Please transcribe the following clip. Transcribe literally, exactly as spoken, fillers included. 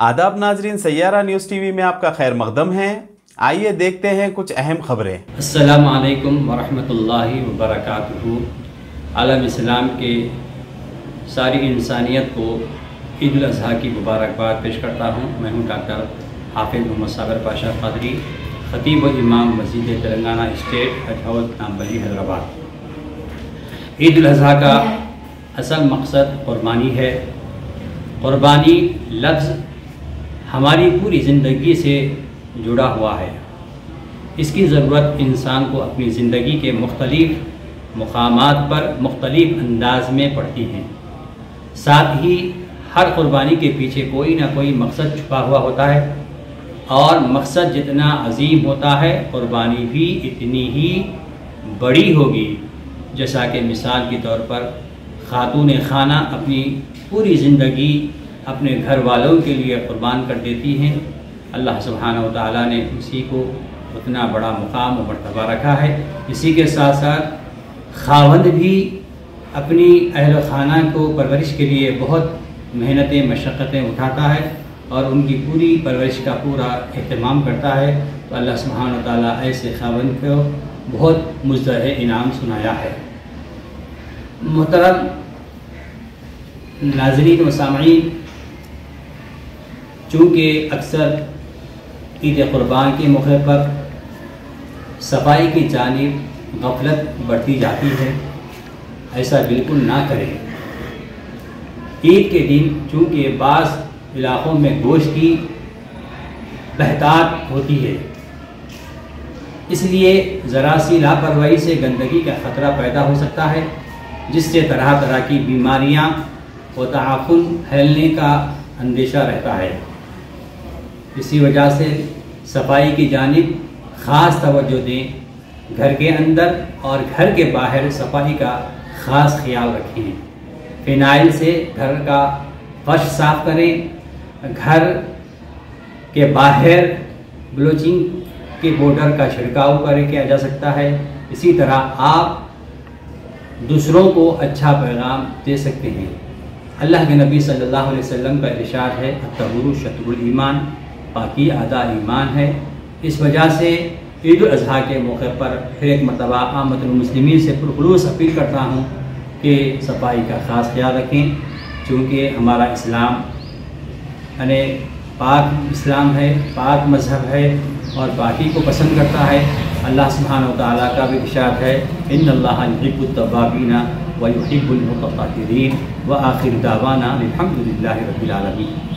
आदाब नाजरीन, Saiyaara news TV में आपका खैर मकदम है। आइए देखते हैं कुछ अहम खबरें। अस्सलामु अलैकुम वरहमतुल्लाहि वबरकातुहू। आलम इस्लाम के सारी इंसानियत को ईद उल अज़हा की मुबारकबाद पेश करता हूँ। मैं हूँ डॉक्टर हाफिज़ मोहम्मद साबिर पाशा क़ादरी, ख़तीब व इमाम मस्जिद तेलंगाना स्टेट हजौत नामबली हैदराबाद। ईद उल अज़हा का असल मकसद क़ुरबानी है। क़ुरबानी लफ्ज़ हमारी पूरी ज़िंदगी से जुड़ा हुआ है। इसकी ज़रूरत इंसान को अपनी ज़िंदगी के मुख्तलिफ़ मकामात पर मुख्तलिफ़ अंदाज में पड़ती है। साथ ही हर क़ुरबानी के पीछे कोई ना कोई मकसद छुपा हुआ होता है, और मकसद जितना अजीम होता है क़ुरबानी भी इतनी ही बड़ी होगी। जैसा कि मिसाल के तौर पर खातून खाना अपनी पूरी ज़िंदगी अपने घर वालों के लिए क़ुरबान कर देती हैं। अल्लाह सुब्हानहू व तआला ने उसी को उतना बड़ा मुकाम और मर्तबा रखा है। इसी के साथ साथ खावंद भी अपनी अहल खाना को परवरिश के लिए बहुत मेहनतें मशक्क़तें उठाता है और उनकी पूरी परवरिश का पूरा एहतमाम करता है। तो अल्लाह सुब्हानहू व तआला ऐसे खावंद को बहुत मुज़्ज़ह इनाम सुनाया है। मोहतरम नाज़रीन व सामईन, चूँकि अक्सर ईद क़ुरबान के मौके पर सफाई की जानिब गफलत बढ़ती जाती है, ऐसा बिल्कुल ना करें। ईद के दिन चूँकि बाज़ इलाक़ों में गोश्त की बहतात होती है, इसलिए ज़रा सी लापरवाही से गंदगी का ख़तरा पैदा हो सकता है, जिससे तरह तरह की बीमारियाँ व ताफ़ुन फैलने का अंदेशा रहता है। इसी वजह से सफाई की जानिब ख़ास तवज्जो दें। घर के अंदर और घर के बाहर सफाई का ख़ास ख्याल रखें। फ़िनाइल से घर का फर्श साफ़ करें। घर के बाहर ब्लीचिंग के पाउडर का छिड़काव कर किया जा सकता है। इसी तरह आप दूसरों को अच्छा पैगाम दे सकते हैं। अल्लाह के नबी सल्लल्लाहु अलैहि वसल्लम का इरशाद है, अत्तहुरू शत्रुल ईमान, पाकी आधा ईमान है। इस वजह से ईद उल अज़हा के मौके पर फिर एक मरतबा आमतुल मुस्लिमीन से पुरखुलूस अपील करता हूँ कि सफाई का ख़ास ख्याल रखें, चूँकि हमारा इस्लाम यानी पाक इस्लाम है, पाक मज़हब है और पाकी को पसंद करता है। अल्लाह सुब्हानहू व तआला का भी इरशाद है, इन्नल्लाहा युहिब्बुत तव्वाबीना व युहिब्बुल मुतत्तहिरीन व आखिर दावाना अल्हम्दुलिल्लाहि रब्बिल आलमीन।